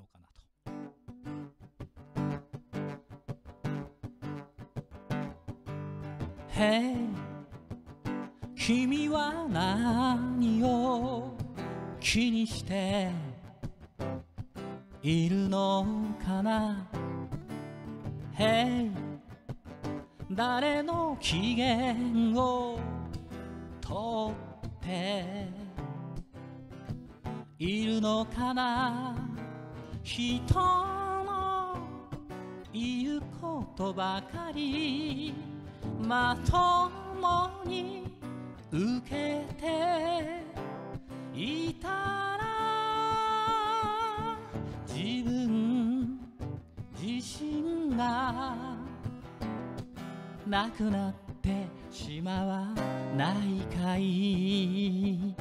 かなと。Hey、 君は何を気にしているのかな。 Hey、 誰の機嫌をとっているのかな。人の言うことばかりまともに受けていたら、自分自身がなくなってしまわないかい。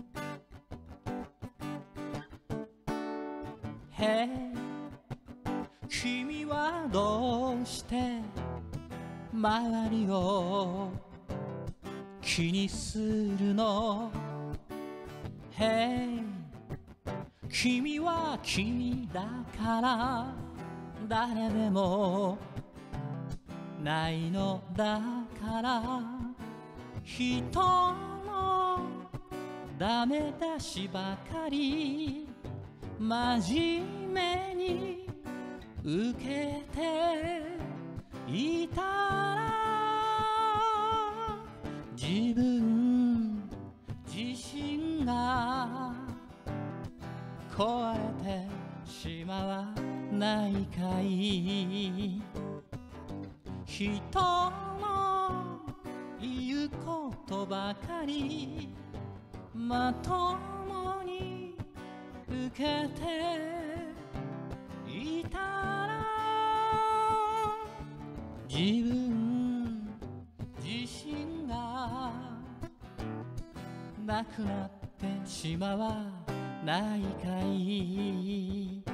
Hey、 君はどうして周りを気にするの。 Hey、 君は君だから誰でもないのだから、人のダメ出しばかり真面目に受けていたら、自分自身が壊れてしまわないかい。人の言うことばかりまともに受けていたら、自分自身がなくなってしまわないかい。